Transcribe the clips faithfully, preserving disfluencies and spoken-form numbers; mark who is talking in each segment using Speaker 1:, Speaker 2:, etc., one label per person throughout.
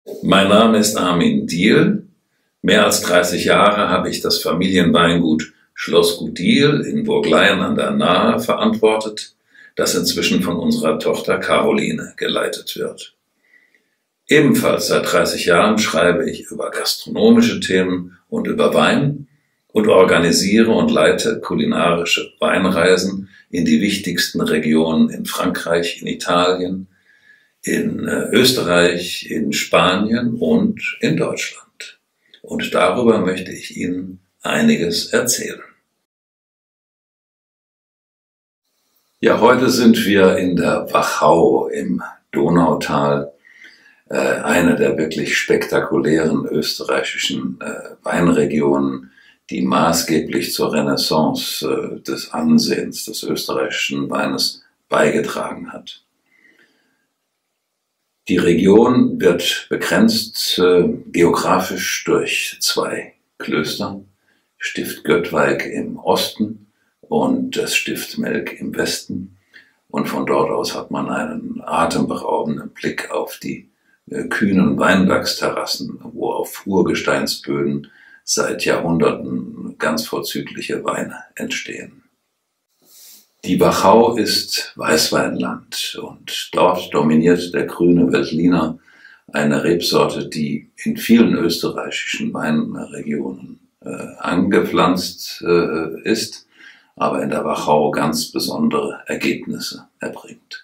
Speaker 1: Mein Name ist Armin Diehl. Mehr als dreißig Jahre habe ich das Familienweingut Schloss Gudil in Burgleien an der Nahe verantwortet, das inzwischen von unserer Tochter Caroline geleitet wird. Ebenfalls seit dreißig Jahren schreibe ich über gastronomische Themen und über Wein und organisiere und leite kulinarische Weinreisen in die wichtigsten Regionen in Frankreich, in Italien, in Österreich, in Spanien und in Deutschland. Und darüber möchte ich Ihnen einiges erzählen. Ja, heute sind wir in der Wachau im Donautal, äh, eine der wirklich spektakulären österreichischen äh, Weinregionen, die maßgeblich zur Renaissance äh, des Ansehens des österreichischen Weines beigetragen hat. Die Region wird begrenzt äh, geografisch durch zwei Klöster, Stift Göttweig im Osten und das Stift Melk im Westen. Und von dort aus hat man einen atemberaubenden Blick auf die äh, kühnen Weinbergsterrassen, wo auf Urgesteinsböden seit Jahrhunderten ganz vorzügliche Weine entstehen. Die Wachau ist Weißweinland und dort dominiert der grüne Veltliner, eine Rebsorte, die in vielen österreichischen Weinregionen äh, angepflanzt äh, ist, aber in der Wachau ganz besondere Ergebnisse erbringt.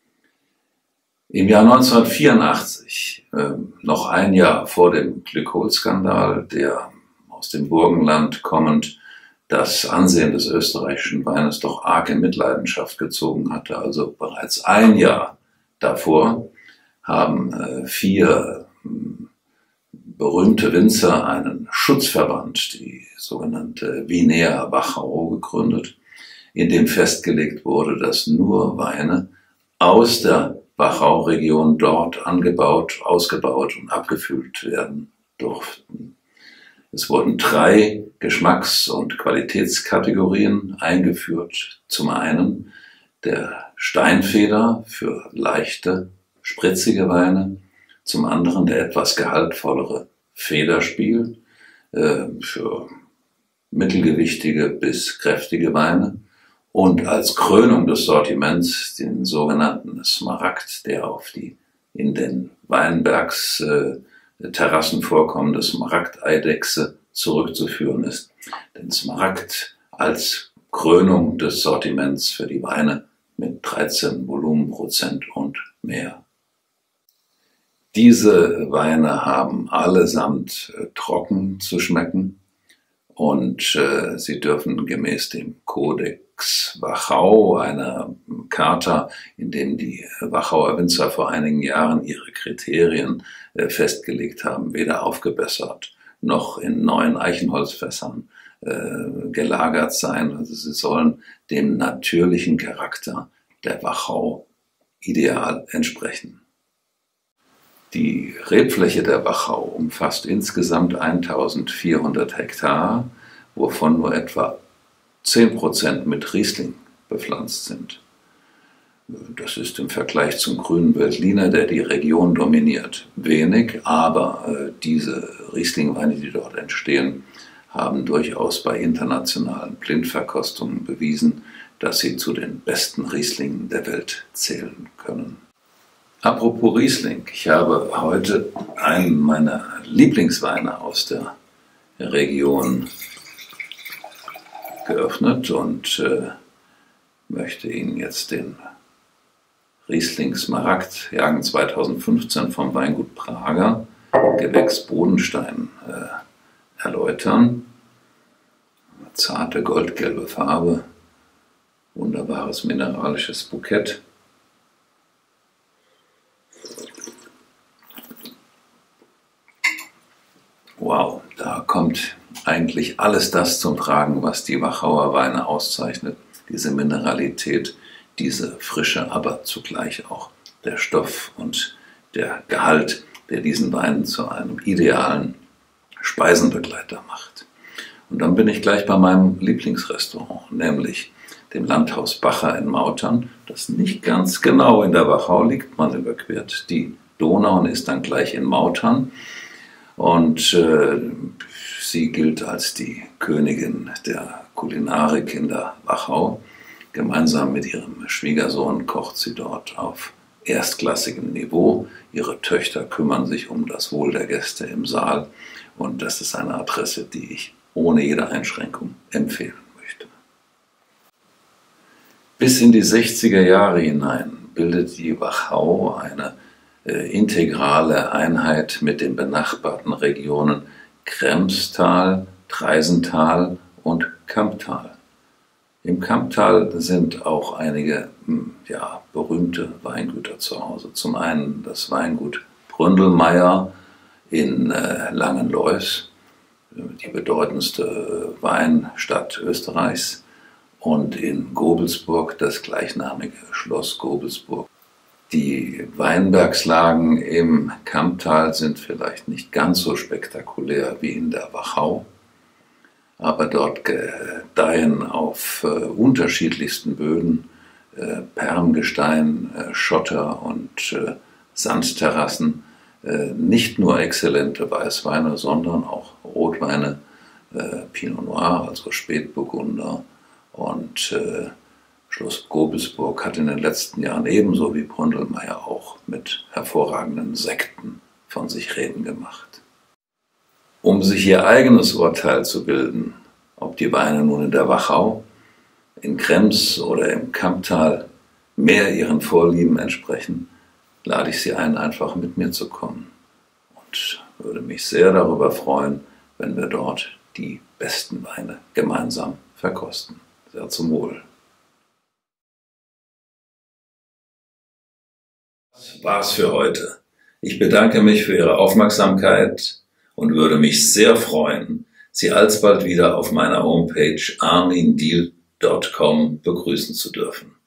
Speaker 1: Im Jahr neunzehnhundertvierundachtzig, äh, noch ein Jahr vor dem Glykol-Skandal, der aus dem Burgenland kommend das Ansehen des österreichischen Weines doch arg in Mitleidenschaft gezogen hatte. Also bereits ein Jahr davor haben äh, vier äh, berühmte Winzer einen Schutzverband, die sogenannte Vinea Wachau, gegründet, in dem festgelegt wurde, dass nur Weine aus der Wachau-Region dort angebaut, ausgebaut und abgefüllt werden durften. Es wurden drei Geschmacks- und Qualitätskategorien eingeführt. Zum einen der Steinfeder für leichte, spritzige Weine, zum anderen der etwas gehaltvollere Federspiel äh, für mittelgewichtige bis kräftige Weine und als Krönung des Sortiments den sogenannten Smaragd, der auf die in den Weinbergs äh, Terrassen vorkommende Smaragdeidechse zurückzuführen ist. Den Smaragd als Krönung des Sortiments für die Weine mit dreizehn Volumenprozent und mehr. Diese Weine haben allesamt äh, trocken zu schmecken und äh, sie dürfen gemäß dem Kodex Wachau, einer Charta, in dem die Wachauer Winzer vor einigen Jahren ihre Kriterien äh, festgelegt haben, weder aufgebessert noch in neuen Eichenholzfässern äh, gelagert sein. Also sie sollen dem natürlichen Charakter der Wachau ideal entsprechen. Die Rebfläche der Wachau umfasst insgesamt eintausendvierhundert Hektar, wovon nur etwa zehn Prozent mit Riesling bepflanzt sind. Das ist im Vergleich zum grünen Veltliner, der die Region dominiert, wenig, aber äh, diese Rieslingweine, die dort entstehen, haben durchaus bei internationalen Blindverkostungen bewiesen, dass sie zu den besten Rieslingen der Welt zählen können. Apropos Riesling, ich habe heute einen meiner Lieblingsweine aus der Region geöffnet und äh, möchte Ihnen jetzt den Riesling Smaragd Jahrgang zweitausendfünfzehn vom Weingut Prager, Gewächs Bodenstein, äh, erläutern. Eine zarte goldgelbe Farbe, wunderbares mineralisches Bukett. Wow, da kommt eigentlich alles das zum Tragen, was die Wachauer Weine auszeichnet. Diese Mineralität, diese Frische, aber zugleich auch der Stoff und der Gehalt, der diesen Wein zu einem idealen Speisenbegleiter macht. Und dann bin ich gleich bei meinem Lieblingsrestaurant, nämlich dem Landhaus Bacher in Mautern, das nicht ganz genau in der Wachau liegt. Man überquert die Donau und ist dann gleich in Mautern. Und äh, sie gilt als die Königin der Kulinarik in der Wachau. Gemeinsam mit ihrem Schwiegersohn kocht sie dort auf erstklassigem Niveau. Ihre Töchter kümmern sich um das Wohl der Gäste im Saal. Und das ist eine Adresse, die ich ohne jede Einschränkung empfehlen möchte. Bis in die sechziger Jahre hinein bildet die Wachau eine äh, integrale Einheit mit den benachbarten Regionen Kremstal, Traisental und Kamptal. Im Kamptal sind auch einige ja, berühmte Weingüter zu Hause. Zum einen das Weingut Bründelmeier in äh, Langenlois, die bedeutendste Weinstadt Österreichs, und in Gobelsburg das gleichnamige Schloss Gobelsburg. Die Weinbergslagen im Kamptal sind vielleicht nicht ganz so spektakulär wie in der Wachau, aber dort gedeihen auf äh, unterschiedlichsten Böden äh, Permgestein, äh, Schotter und äh, Sandterrassen äh, nicht nur exzellente Weißweine, sondern auch Rotweine, äh, Pinot Noir, also Spätburgunder, und äh, Schloss Gobelsburg hat in den letzten Jahren ebenso wie Bründelmeier auch mit hervorragenden Sekten von sich reden gemacht. Um sich ihr eigenes Urteil zu bilden, ob die Weine nun in der Wachau, in Krems oder im Kamptal mehr ihren Vorlieben entsprechen, lade ich Sie ein, einfach mit mir zu kommen und würde mich sehr darüber freuen, wenn wir dort die besten Weine gemeinsam verkosten. Sehr zum Wohl. Das war's für heute. Ich bedanke mich für Ihre Aufmerksamkeit und würde mich sehr freuen, Sie alsbald wieder auf meiner Homepage armin diehl punkt com begrüßen zu dürfen.